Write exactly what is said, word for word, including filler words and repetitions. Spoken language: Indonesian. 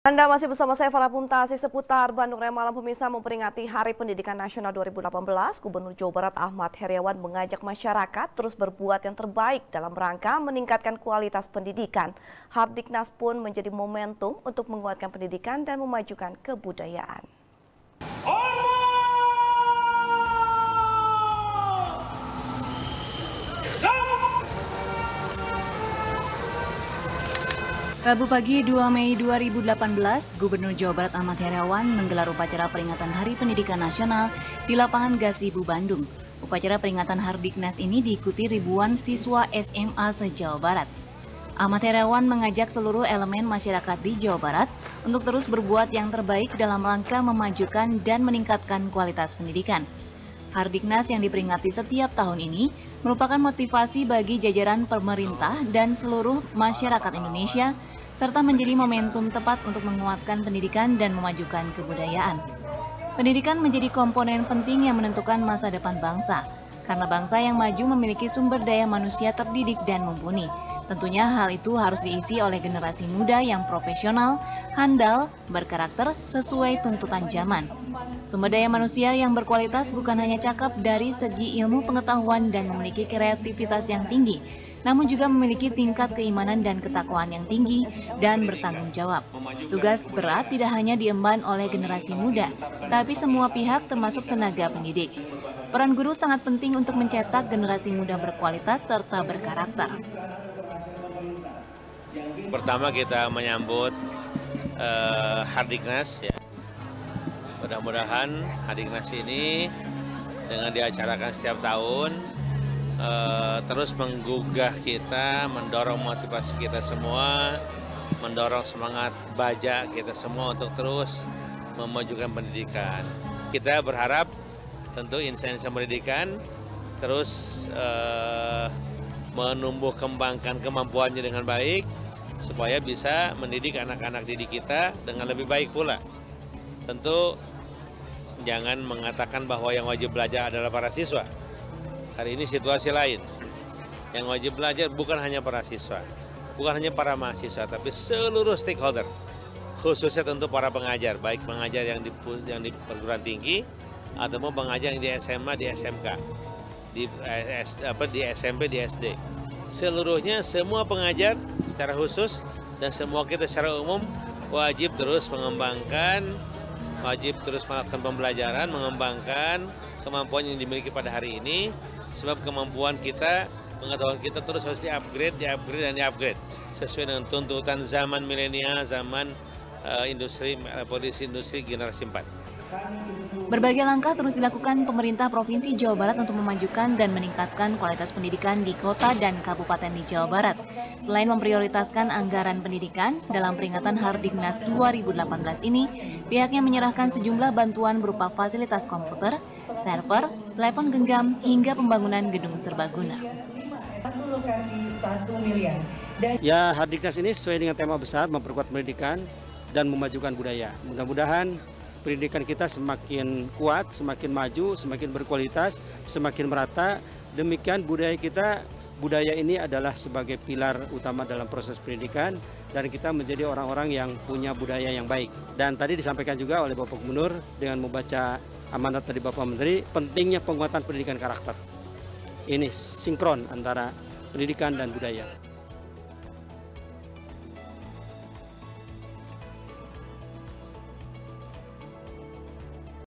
Anda masih bersama saya Farah Puntasi. Seputar Bandung Raya Malam, pemirsa, memperingati Hari Pendidikan Nasional dua ribu delapan belas, Gubernur Jawa Barat Ahmad Heriawan mengajak masyarakat terus berbuat yang terbaik dalam rangka meningkatkan kualitas pendidikan. Hardiknas pun menjadi momentum untuk menguatkan pendidikan dan memajukan kebudayaan. Rabu pagi dua Mei dua ribu delapan belas, Gubernur Jawa Barat Ahmad Heriawan menggelar upacara peringatan Hari Pendidikan Nasional di lapangan Gasibu Bandung. Upacara peringatan Hardiknas ini diikuti ribuan siswa S M A se-Jawa Barat. Ahmad Heriawan mengajak seluruh elemen masyarakat di Jawa Barat untuk terus berbuat yang terbaik dalam rangka memajukan dan meningkatkan kualitas pendidikan. Hardiknas yang diperingati setiap tahun ini merupakan motivasi bagi jajaran pemerintah dan seluruh masyarakat Indonesia, serta menjadi momentum tepat untuk menguatkan pendidikan dan memajukan kebudayaan. Pendidikan menjadi komponen penting yang menentukan masa depan bangsa, karena bangsa yang maju memiliki sumber daya manusia terdidik dan mumpuni. Tentunya hal itu harus diisi oleh generasi muda yang profesional, handal, berkarakter, sesuai tuntutan zaman. Sumber daya manusia yang berkualitas bukan hanya cakap dari segi ilmu pengetahuan dan memiliki kreativitas yang tinggi, namun juga memiliki tingkat keimanan dan ketakwaan yang tinggi dan bertanggung jawab. Tugas berat tidak hanya diemban oleh generasi muda, tapi semua pihak termasuk tenaga pendidik. Peran guru sangat penting untuk mencetak generasi muda berkualitas serta berkarakter. Pertama kita menyambut uh, Hardiknas, ya. Mudah-mudahan Hardiknas ini dengan diacarakan setiap tahun uh, terus menggugah kita, mendorong motivasi kita semua, mendorong semangat baja kita semua untuk terus memajukan pendidikan. Kita berharap tentu instansi pendidikan terus uh, menumbuh kembangkan kemampuannya dengan baik, supaya bisa mendidik anak-anak didik kita dengan lebih baik pula. Tentu jangan mengatakan bahwa yang wajib belajar adalah para siswa. Hari ini situasi lain. Yang wajib belajar bukan hanya para siswa, bukan hanya para mahasiswa, tapi seluruh stakeholder. Khususnya tentu para pengajar, baik pengajar yang di, yang di perguruan tinggi, atau mau pengajar yang di S M A, di S M K, di, apa, di S M P, di S D. Seluruhnya, semua pengajar secara khusus dan semua kita secara umum wajib terus mengembangkan, wajib terus melakukan pembelajaran, mengembangkan kemampuan yang dimiliki pada hari ini, sebab kemampuan kita, pengetahuan kita terus harus di-upgrade, di-upgrade, dan di-upgrade sesuai dengan tuntutan zaman milenial, zaman uh, industri, polisi industri generasi empat. Berbagai langkah terus dilakukan pemerintah Provinsi Jawa Barat untuk memajukan dan meningkatkan kualitas pendidikan di kota dan kabupaten di Jawa Barat. Selain memprioritaskan anggaran pendidikan, dalam peringatan Hardiknas dua ribu delapan belas ini, pihaknya menyerahkan sejumlah bantuan berupa fasilitas komputer, server, telepon genggam, hingga pembangunan gedung serbaguna. Ya, Hardiknas ini sesuai dengan tema besar memperkuat pendidikan dan memajukan budaya. Mudah-mudahan pendidikan kita semakin kuat, semakin maju, semakin berkualitas, semakin merata. Demikian budaya kita, budaya ini adalah sebagai pilar utama dalam proses pendidikan, dan kita menjadi orang-orang yang punya budaya yang baik. Dan tadi disampaikan juga oleh Bapak Gubernur dengan membaca amanat dari Bapak Menteri, pentingnya penguatan pendidikan karakter. Ini sinkron antara pendidikan dan budaya.